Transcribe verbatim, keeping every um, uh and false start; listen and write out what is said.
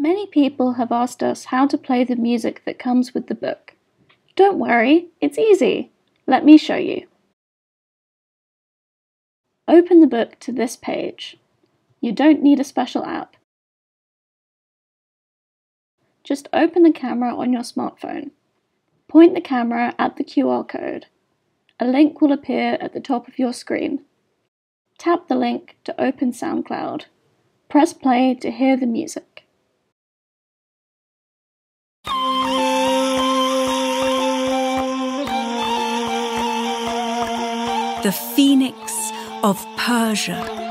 Many people have asked us how to play the music that comes with the book. Don't worry, it's easy. Let me show you. Open the book to this page. You don't need a special app. Just open the camera on your smartphone. Point the camera at the Q R code. A link will appear at the top of your screen. Tap the link to open SoundCloud. Press play to hear the music. The Phoenix of Persia.